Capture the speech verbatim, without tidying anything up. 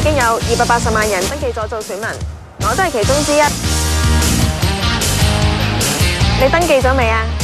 經有二百八十萬人登記咗做選民，我都係其中之一。你登記咗未啊？